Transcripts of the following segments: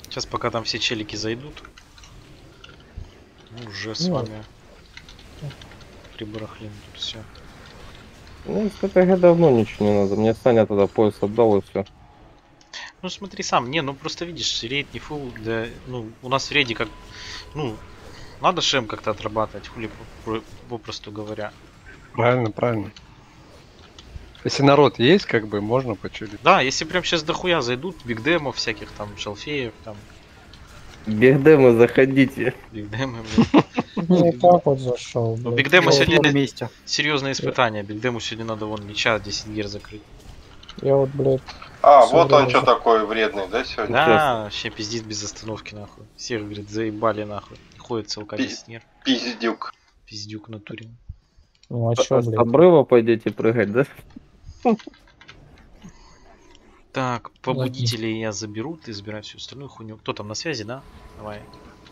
Сейчас пока там все челики зайдут. Ну, уже с вами прибарахлим тут все. Ну, из ТТГ давно ничего не надо. Мне Саня тогда пояс отдал и все. Ну смотри сам, не, ну просто видишь, рейд не фул, да, ну, у нас в рейде как, ну, надо шем как-то отрабатывать, хули попросту говоря. Правильно, правильно. Если народ есть, как бы можно почилить. Да, если прям сейчас дохуя зайдут, бигдемов всяких там, шалфеев там. Бигдемы, заходите. Бигдемы, Ну как вот зашел? ну, бигдему сегодня на месте. серьезное испытание, бигдему сегодня надо вон лича 10 гир закрыть. Я вот, блядь. А, всё вот он время что такой вредный, да, сегодня? Да, вообще пиздит без остановки нахуй. Всех, говорит, заебали нахуй. Ходит целка 10 гир. Пиздюк. Пиздюк в натуре. Ну а чё, С блядь? обрыва пойдете прыгать, да? Так, побудителей я заберу, ты забирай всю остальную хуйню. Кто там на связи, да? Давай.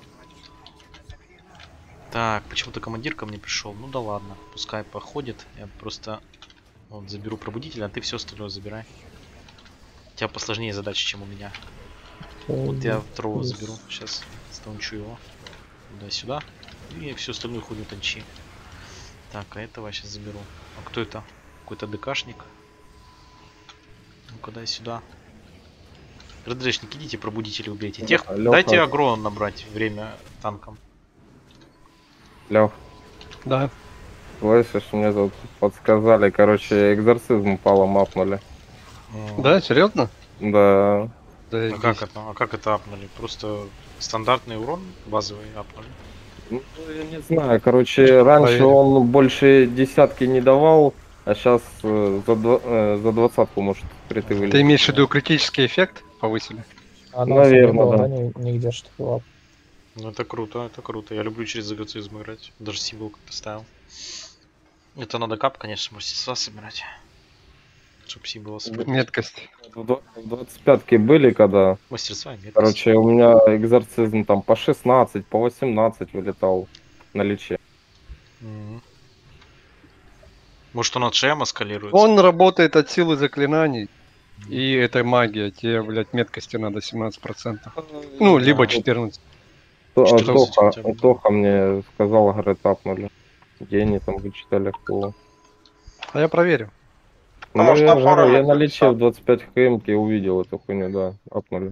Так, почему-то командир ко мне пришел. Ну да ладно, пускай походит. Я просто вот заберу пробудителя, а ты все остальное забирай. У тебя посложнее задача, чем у меня. Вот я второго заберу. Сейчас стаунчу его. Туда-сюда. И всю остальную хуйню танчи. Так, а этого я сейчас заберу. А кто это? Какой-то ДКшник. Ну-ка дай сюда. РДшник, идите пробудители убейте. Тех, Лёха. дайте агро набрать время танкам. Лёх, Да. слышишь, мне тут подсказали, короче, экзорцизм упало, мапнули. Да, серьезно? Да. Да, А как это? А как это апнули? Просто стандартный урон базовый апнули. Ну, я не знаю, короче, раньше Проверим. он больше десятки не давал, а сейчас за двадцатку может прийти Ты вылезть. имеешь в виду критический эффект повысили? Она наверно, да. нигде что-то. Ну это круто, это круто. Я люблю через экзорцизм играть. Даже символ как-то ставил. Это надо кап, конечно, мастерства собирать. Чтоб символ собрать. Меткость. В 25-ке были, когда, Мастерства и меткость. короче, у меня экзорцизм там по 16, по 18 вылетал на лече. Мгм. Может он от шема скалируется? Он работает от силы заклинаний. И это магия. Тебе, блядь, меткости надо 17%. Ну, либо Да. 14. 14 хотя бы. Тоха мне сказал, говорит, апнули. Где они там вычитали кто. А я проверю. Ну, может, на форуме Я на лече написал. в 25 хм увидел эту хуйню, да, апнули.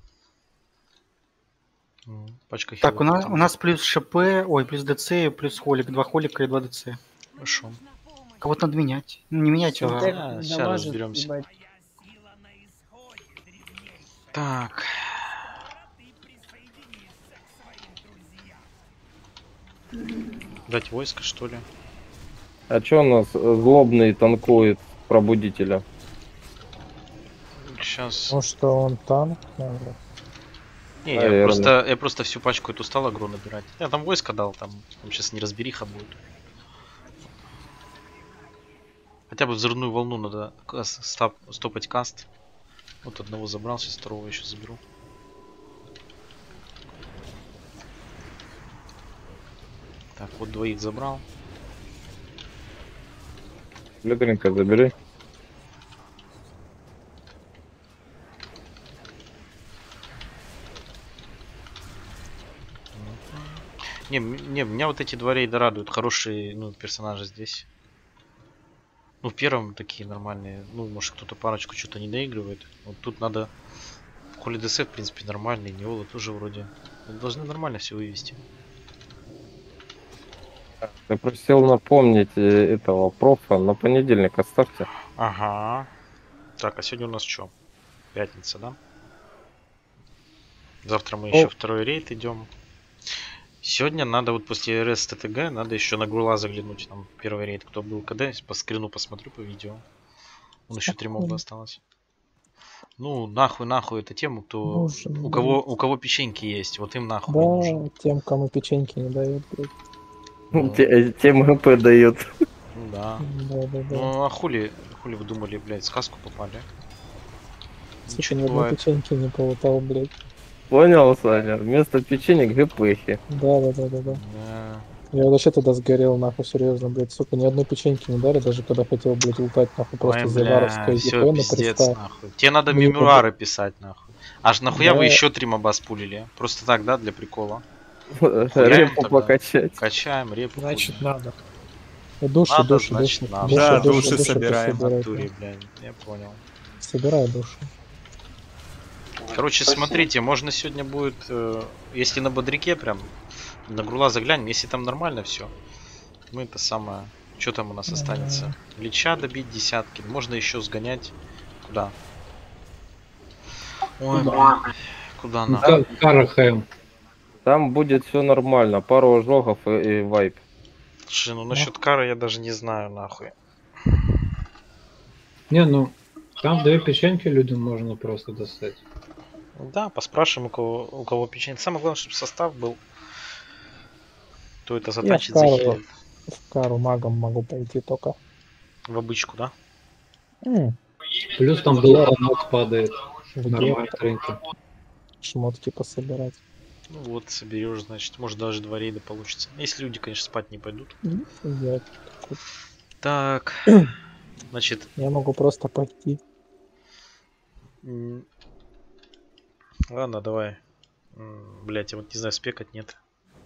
Пачка Так, хилов у там. нас плюс ШП, ой, плюс ДЦ, плюс холик, 2 холика и 2 ДЦ. Хорошо. Кого-то надо менять. Ну, не менять, а... Да, сейчас разберемся. Так. Дать войско, что ли? А чё у нас злобный танкует пробудителя? Сейчас. Ну что он танк, наверное. Не, наверно. я просто всю пачку эту стал агро набирать. Я там войско дал, там сейчас не разбериха будет. Хотя бы взрывную волну надо стопать каст. Вот одного забрал, сейчас второго еще заберу. Так, вот двоих забрал. Ледринка забери. Не, меня вот эти два рейда радуют. Хорошие, ну, персонажи здесь. Ну, в первом такие нормальные. Ну, может, кто-то парочку что-то не доигрывает. Вот тут надо... Холи ДС, в принципе, нормальный. Неола тоже вроде. Должны нормально все вывести. Я просил напомнить этого профа на понедельник оставьте. Ага. Так, а сегодня у нас что? Пятница, да? Завтра мы еще второй рейд идем. Сегодня надо вот после РС ТТГ надо еще на Гурла заглянуть. Там первый рейд кто был, когда по скрину посмотрю по видео. Он еще 3 моба осталось. Ну, нахуй это тем, кто Нужен, у кого печеньки есть, вот им нахуй Да, нужен. тем, кому печеньки не дают, блядь. Ну, Тем ГП дает. ну да. Да. Ну а хули вы думали, блядь, в сказку попали? Сука, Ничего ни не одной бывает. печеньки не полутал, блядь. Понял, Саня? Вместо печенек ГПхи. Да. Да. Я вообще тогда сгорел, нахуй, серьезно, блядь, сука, ни одной печеньки не дали, даже когда хотел, блядь, лутать, нахуй, просто Ой, зеваровское все, ГП на пиздец, приста. нахуй. Тебе надо Ну, мемуары писать, нахуй. Аж нахуя Да. вы еще 3 моба спулили? Просто так, да, для прикола? Репу тогда. покачать. Качаем репу. Значит, хули. надо. Души, Надо, души, значит, души. надо. Да, души собираем. В пособирай, натуре, да. блядь, я понял. Собирай души. Короче, Спасибо. смотрите, можно сегодня будет, если на бодряке прям, на грула заглянем, если там нормально все, мы это самое, что там у нас останется? Лича добить десятки, можно еще сгонять. Куда? Ой, блин, куда на? Карахем. Там будет все нормально. Пару ожогов и вайп. Слушай, ну насчет кары я даже не знаю, нахуй. Не, ну там 2 печеньки людям можно просто достать. Да, поспрашиваем, у кого печенье. Самое главное, чтобы состав был. То это Я в затачить, кару, захилит. в кару магом могу пойти только. В обычку, да? Плюс там долгонот падает. Где Нормально, треньки. шмотки пособирать. Ну вот, соберешь, значит, может даже 2 рейда получится. Если люди, конечно, спать не пойдут. Я, Так, значит, я могу просто пойти. ладно, давай. Блять, я вот не знаю, спекать нет.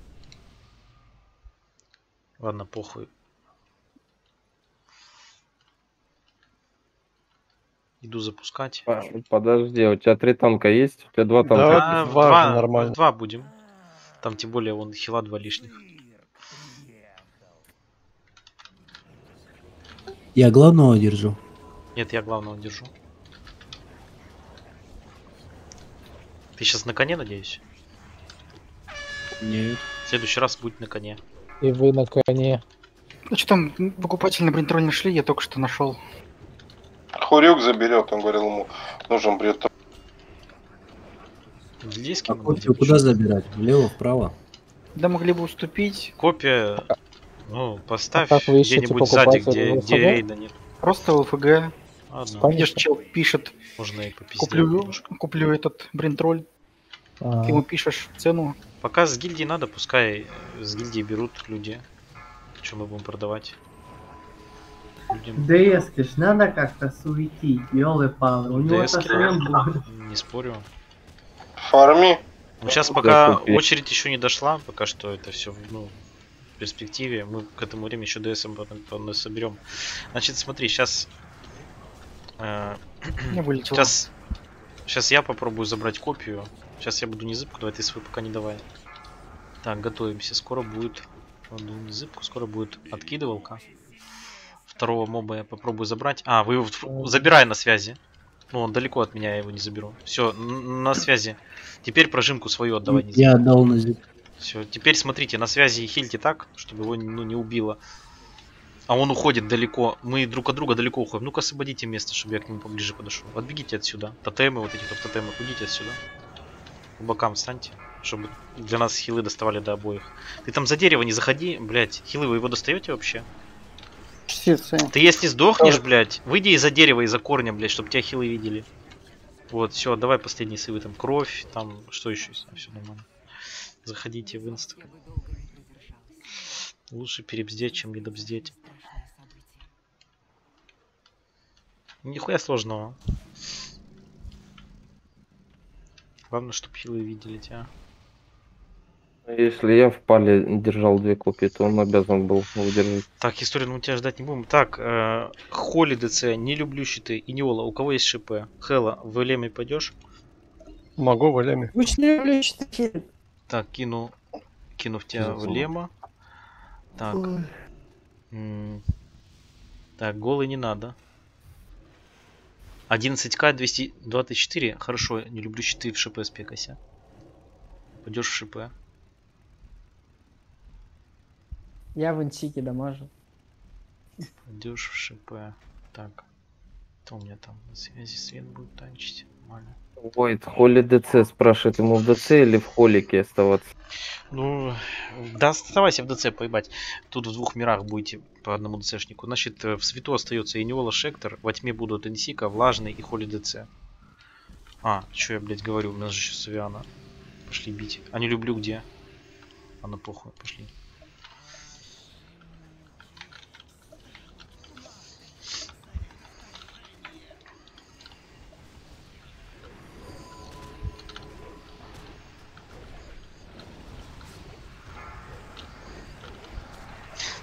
Ладно, похуй. Иду запускать. Подожди, у тебя 3 танка есть? У тебя 2 танка. Да, в два же два, нормально. в 2 будем. Там тем более вон хила 2 лишних. Я главного держу. Нет, я главного держу. Ты сейчас на коне, надеюсь? Нет. В следующий раз будет на коне. И вы на коне. Ну что там, покупатель на бронетроль нашли, я только что нашел. Хурюк заберет, он говорил, ему нужен бред. Гильдейский А мы копию будем куда еще? забирать? Влево, вправо? Да могли бы уступить. Копия. Ну, поставь как вы ищете где-нибудь сзади, покупателя? где ВФГ? рейда нет. Просто ЛФГ. Ладно, Понятно. Видишь, чел пишет, можно и попиздеть куплю, немножко. куплю этот бронетроль. А, Ты ему пишешь цену. Пока с гильдии надо, пускай с гильдии берут люди. Что мы будем продавать? Людям ДСки ж надо как-то суетить, ёлы-палы. У него ДСки, совсем будет. не спорю. Фарми. Ну, сейчас Да, пока купи. очередь еще не дошла, пока что это все в перспективе. Мы к этому времени еще ДСМ потом соберем. Значит, смотри, сейчас Не вылетел. сейчас я попробую забрать копию. Сейчас я буду незыбку давай, ты свою пока не давай. Так, готовимся. Скоро будет незыбку, скоро будет откидывалка. Второго моба я попробую забрать. А, вы его забирай на связи. Ну, он далеко от меня, я его не заберу. Все, на связи. Теперь прожимку свою отдавай. Я отдал на зип. Все, теперь смотрите, на связи хильте так, чтобы его не убило. А он уходит далеко. Мы друг от друга далеко уходим. Ну-ка освободите место, чтобы я к нему поближе подошел. Отбегите отсюда. Тотемы, вот эти вот тотемы, уйдите отсюда. По бокам встаньте, чтобы для нас хилы доставали до обоих. Ты там за дерево не заходи, блять. Хилы, вы его достаете вообще? Ты если сдохнешь, блять, выйди из-за дерева, из-за корня, блять, чтобы тебя хилы видели. Вот, все, давай последние сейвы, там кровь, там что еще есть, все нормально. Заходите в инст. Лучше перебздеть, чем недобздеть. Нихуя сложного. Главное, чтобы хилы видели тебя. Если я в пале держал 2 копии, то он обязан был выдержать. Так, историю мы тебя ждать не будем. Так, Холли ДЦ, не люблю щиты. И Неола, у кого есть ШП? Хела, в Элеме пойдешь? Могу в Элеме. Так, кину в тебя в Лема. Так. Так, голый не надо. 11к 224. Хорошо, не люблю щиты, в ШП спекайся. Пойдешь в ШП. Я в инсике дамажу. Пойдешь в ШП. Так. Кто у меня там на связи? Свет будет танчить. Нормально. Войт, Холли ДЦ спрашивает, ему в ДЦ или в холике оставаться? Ну, да, оставайся в ДЦ, поебать. Тут в 2 мирах будете по одному ДЦшнику. Значит, в свету остается Иньола, Шектор, во тьме будут Инсика, Влажный и Холли ДЦ. А, что я, блядь, говорю? У нас же сейчас Савиана. Пошли бить. А не люблю где? А на похуй, пошли.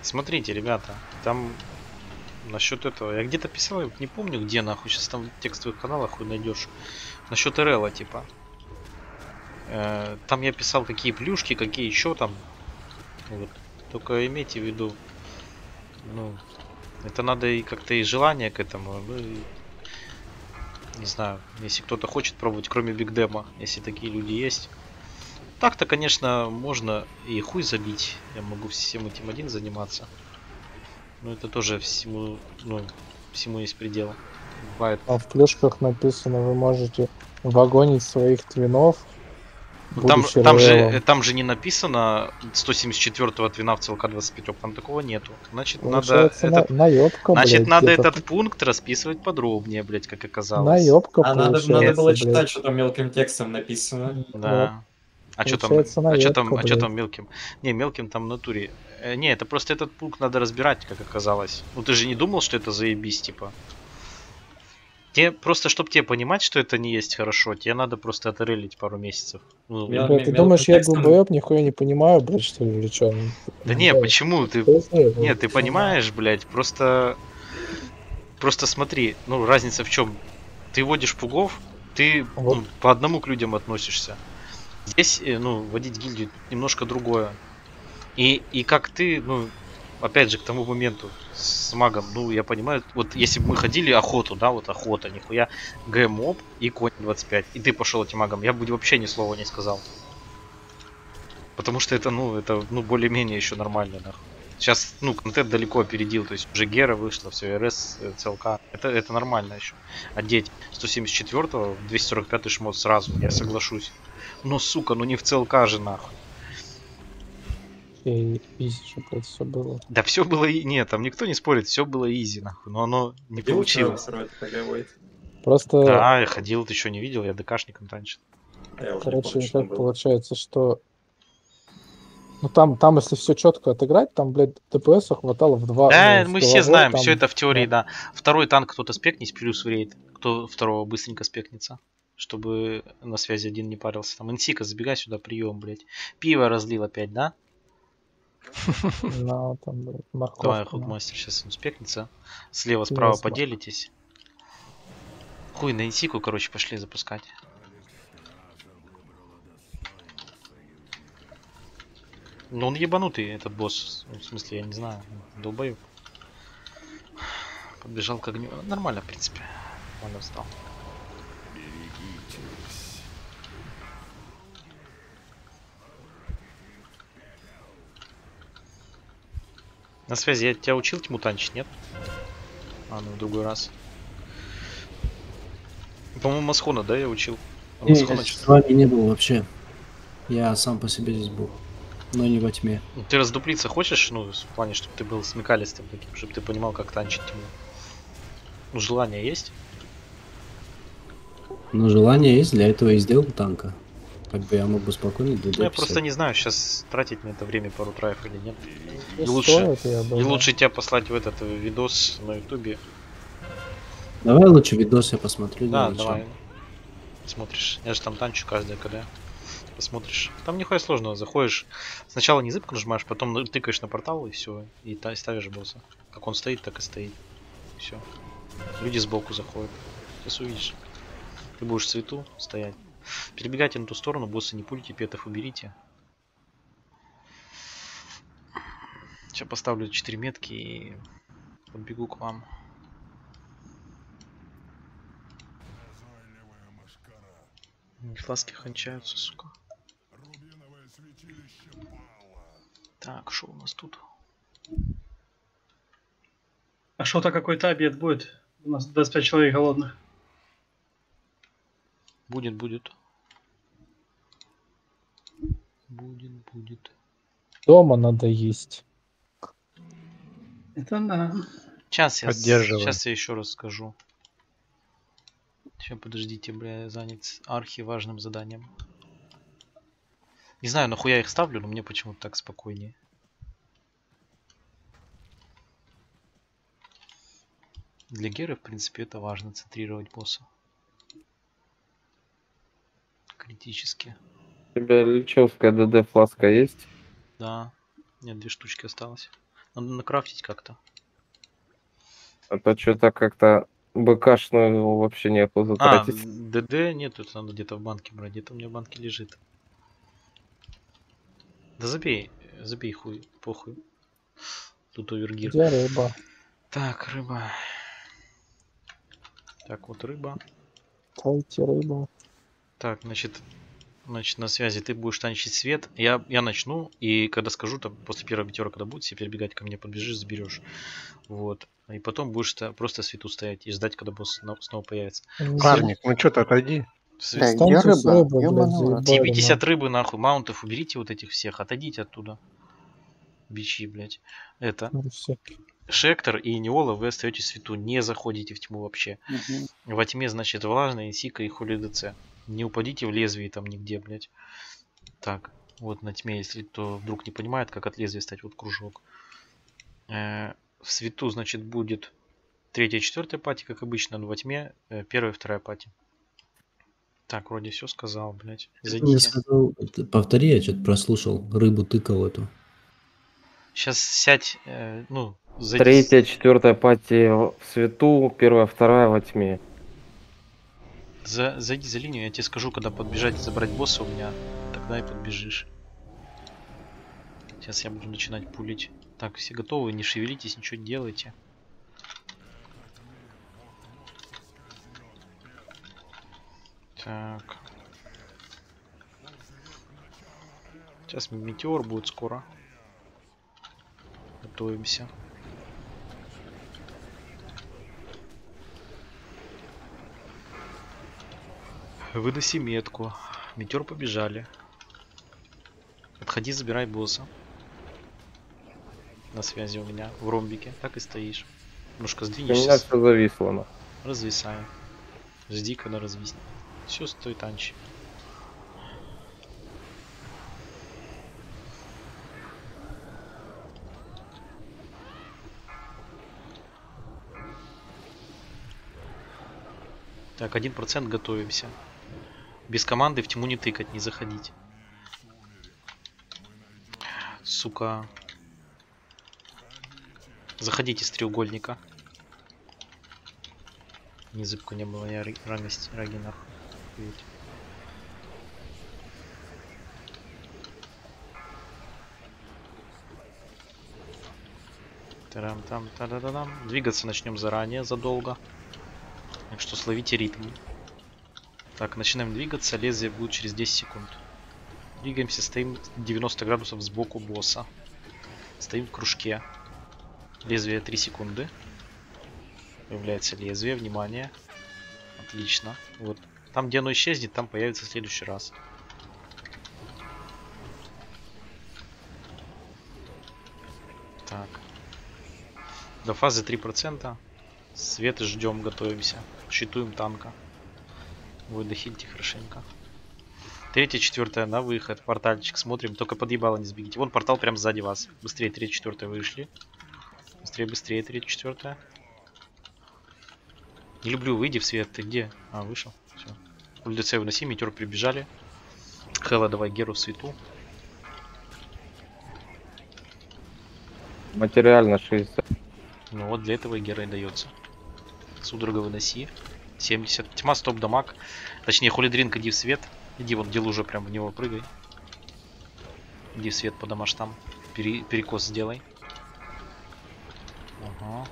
Смотрите, ребята, там насчет этого, я где-то писал, я вот не помню где нахуй, сейчас там в текстовых каналах хуй найдешь. Насчет РЛа, типа. Там я писал, какие плюшки, какие еще там. Вот. Только имейте в виду, ну, это надо и как-то и желание к этому, ну, и, не знаю, если кто-то хочет пробовать, кроме бигдема, если такие люди есть. Так-то, конечно, можно и хуй забить, я могу всем этим один заниматься. Но это тоже всему, ну, всему есть предел. Бывает. А в плюшках написано, вы можете вагонить своих твинов, Ну, будучи там РЛом. же не написано 174-го твина в ЦЛК 25, там такого нету. Значит, Получается, надо этот, наебка, значит, блядь, надо где-то. этот пункт расписывать подробнее, блять, как оказалось. Наебка А надо получается, было блядь. читать, что там мелким текстом написано. Да. А что там, Получается, наебка, а что там блядь. мелким? Не, мелким там в натуре. Не, это просто этот пункт надо разбирать, как оказалось. Ну ты же не думал, что это заебись, типа. Тебе просто, чтобы тебе понимать, что это не есть хорошо, тебе надо просто отрелить пару месяцев. Ну, Я- Блядь, ты мелким думаешь, я текстом. долбоеб, нихуя не понимаю, блядь, что ли, или чё? да не, Блядь, почему? Ты, что за это? нет, ты понимаешь, блядь, просто смотри, ну разница в чем? Ты водишь пугов, ты Вот. ну, по одному к людям относишься. Здесь, ну, водить гильдию немножко другое. И как ты, ну, опять же, к тому моменту с магом, ну, я понимаю, вот если бы мы ходили охоту, да, вот охота, нихуя, ГМОП и конь 25, и ты пошел этим магом, я бы вообще ни слова не сказал. Потому что это, ну, более-менее еще нормально, нахуй. Сейчас, ну, контент далеко опередил, то есть уже Гера вышла, все, РС, ЦЛК, это нормально еще. Одеть 174-го в 245-й шмот сразу, я соглашусь. Но, сука, ну не в ЦЛК же, нахуй. И изи же, блядь, все было. Да все было и нет, там никто не спорит, все было изи, нахуй, но оно не Где получилось. вроде таговой? Просто, Да, я ходил, ты еще не видел, я ДКшником раньше. А я уже не короче, помню, что как было. получается, что... Ну там, если все четко отыграть, там, блядь, ДПС хватало в два. Да, ну, в мы все головой знаем, там, все это в теории, да. да. Второй танк кто-то спекнись, плюс в рейд. Кто второго быстренько спекнется. Чтобы на связи один не парился. Там инсика, забегай сюда, прием, блядь. Пиво разлил опять, да? На, там, блядь, Давай, морковка. на. худмастер, сейчас он спекнется. Слева, Пиво справа с морковкой. поделитесь. Хуй, на инсику, короче, пошли запускать. Ну он ебанутый, этот босс. В смысле, я не знаю, долбоёб. Подбежал к огню. Нормально, в принципе. Он встал. На связи, я тебя учил тьму танчить, нет? А, ну в другой раз. По-моему, Масхона, да, я учил? А Масхона С что-то... вами не был вообще. Я сам по себе здесь был. Но не во тьме. Ты раздуплиться хочешь? Ну, в плане, чтобы ты был смекалистым таким, чтобы ты понимал, как танчить тьму. Ну, желание есть? Но желание есть, для этого и сделал танка. Как бы я мог бы спокойно Ну, я ДД просто не знаю, сейчас тратить на это время пару траев или нет. И И лучше, стоит, я и думаю. лучше тебя послать в этот видос на ютубе. Давай лучше видос я посмотрю. Да, для давай. начала. Смотришь. Я же там танчу каждое КД. Посмотришь. Там нихуя сложного. Заходишь. Сначала не зыбку нажимаешь, потом тыкаешь на портал и все. И ставишь босса. Как он стоит, так и стоит. Все. Люди сбоку заходят. Сейчас увидишь. Ты будешь в цвету стоять. Перебегайте на ту сторону, босса не пульте, петов уберите. Сейчас поставлю 4 метки и подбегу к вам. Фласки кончаются, сука. Так, что у нас тут? А что-то какой-то обед будет? У нас 25 человек голодных. Будет. Будет. Дома надо есть. Это да. Поддерживаю. Сейчас я еще раз скажу. Сейчас, подождите, бля, я занят архиважным заданием. Не знаю, нахуя я их ставлю, но мне почему-то так спокойнее. Для Геры, в принципе, это важно, центрировать босса. Критически. У тебя личевская ДД фласка есть? Да. Нет, 2 штучки осталось. Надо накрафтить как-то. А то что-то как-то БКшную его вообще некуда А, затратить. ДД нет, это надо где-то в банке брать. Где-то у меня в банке лежит. Да забей, забей хуй, похуй. Тут овергир. Где рыба? Так, рыба. Так, вот рыба. Дайте рыбу. Так, значит, на связи. Ты будешь танчить свет. Я начну, и когда скажу, там, после первого метеора, когда будет, все перебегать ко мне, подбежишь, заберешь. Вот. И потом будешь просто свету стоять и ждать, когда босс снова появится. Парник, ну что ты отойди. Станьте с рыбой, блядь, заебали, T50 нахуй. рыбы, нахуй. Маунтов уберите вот этих всех. Отойдите оттуда. Бичи, блядь. Это. Ну, всё. Шектор и Неола, вы остаетесь в свету. Не заходите в тьму вообще. Во тьме, значит, влажная, Сика и Хули ДЦ. Не упадите в лезвие там нигде, блядь. Так, вот на тьме, если кто вдруг не понимает, как от лезвия стать, вот кружок. В свету, значит, будет 3-я, 4-я пати, как обычно, но во тьме 1-я, 2-я пати. Так, вроде все сказал, блядь. Мне Зайдите. сказал, повтори, я что-то прослушал. Рыбу тыкал эту. Сейчас сядь, ну, зайди. 3-я, 4-я пати в свету, 1-я, 2-я во тьме. Зайди за линию, я тебе скажу, когда подбежать забрать босса у меня, тогда и подбежишь. Сейчас я буду начинать пулить. Так, все готовы, не шевелитесь, ничего не делайте. Так. Сейчас метеор будет скоро. Готовимся. Выноси метку. Метеор побежали. Отходи, забирай босса. На связи у меня в ромбике. Так и стоишь. Немножко У меня сдвинешься. все зависло. На. Развисаю. Жди, когда развиснет. Все, стой, танчи. Так, 1% готовимся. Без команды в тьму не тыкать, не заходить. Сука. Заходите с треугольника. Не зыбку не было, я рагость, рагинах. Тарам-там, та-да-да-дам. Двигаться начнем заранее, задолго. Так что словите ритм. Так, начинаем двигаться, лезвие будет через 10 секунд. Двигаемся, стоим 90 градусов сбоку босса. Стоим в кружке. Лезвие 3 секунды. Появляется лезвие, внимание. Отлично. Вот. Там, где оно исчезнет, там появится в следующий раз. Так. До фазы 3%. Свет ждем, готовимся. Щитуем танка. Вы дохильте хорошенько. 3-я, 4-я на выход. Портальчик смотрим. Только подъебало не сбегите. Вон портал прям сзади вас. Быстрее 3-я, 4-я вышли. Быстрее, быстрее 3-я, 4-я. Не люблю, выйди в свет. Ты где? А, вышел. Все. УЛДЦ выноси, метеор прибежали. Хэлла, давай Геру в свету. Материально 60. Ну вот для этого и Гера и дается. Судорога выноси. 70. Тьма, стоп, дамаг. Точнее, хулидринг, иди в свет. Иди вот где лужа, прям в него прыгай. Иди в свет по дамаш там. Перекос сделай. Ага.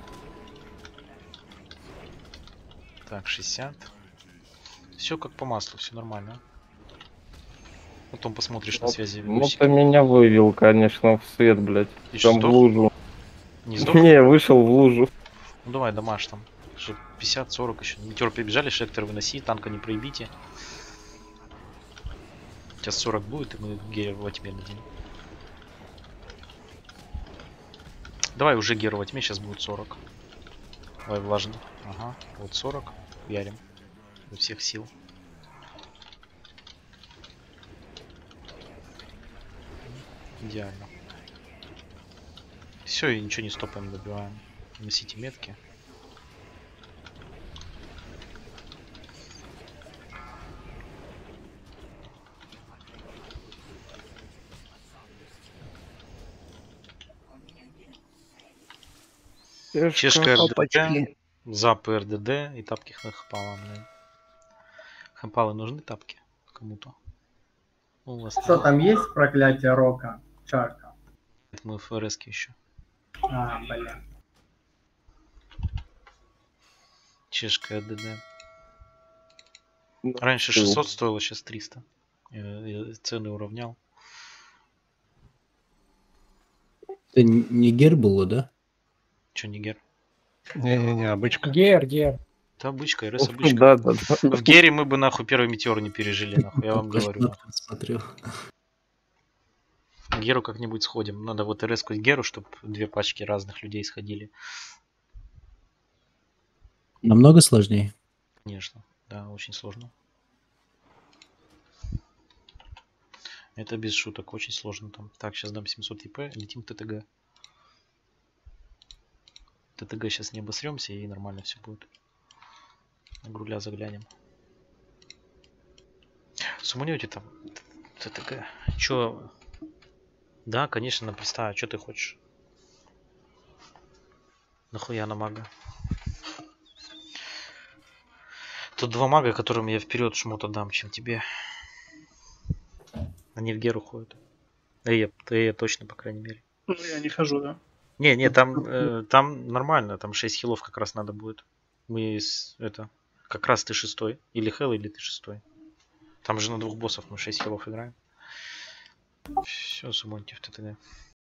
Так, 60. Все как по маслу, все нормально. Потом посмотришь на связи. Ну ты меня вывел, конечно, в свет, блядь. Ты Там что, в лужу. Не сдох? Не, вышел в лужу. Ну давай, дамаш там. 50-40 еще. Метеор прибежали, шектор выноси, танка не проебите. Сейчас 40 будет, и мы Геру во тьме дадим. Давай уже Геру во тьме, сейчас будет 40. Давай влажно. Ага, вот 40. Ярим. До всех сил. Идеально. Все, и ничего не стопаем, добиваем. Носите метки. Чешка РДД, опачки. зап РДД и тапки хэмпала, блин. Хэмпалы нужны тапки кому-то? Ну, у вас Что там есть проклятие Рока? Чарка. мы в ФРС еще. А, бля. Чешка РДД. Раньше 600 стоило, сейчас 300. Я цены уравнял. Это не гер было, да? Че, Нигер? Не-не-не, обычка. Гер. Это обычка, РС обычка. Да, да, да. В Гере мы бы нахуй первый метеор не пережили, нахуй, я вам говорю. Нахуй. Смотрел. В Геру как-нибудь сходим. Надо вот РС к Геру, чтобы 2 пачки разных людей сходили. Намного сложнее. Конечно, да, очень сложно. Это без шуток, очень сложно там. Так, сейчас дам 700 ЕП, летим в ТТГ. ТТГ сейчас не обосремся и нормально все будет. На Груля заглянем. Суманете там ТТГ. Чё? Да, конечно, на приста. А чё ты хочешь? Нахуя на мага? Тут 2 мага, которым я вперед шмот отдам, чем тебе. Они в Геру ходят. Я точно, по крайней мере. Ну, я не хожу, да. Не, там нормально, там 6 хилов как раз надо будет. Мы это, как раз ты 6-й. Или Хелл, или ты 6-й. Там же на 2 боссов мы 6 хилов играем. Все, сумоньте в ТТГ.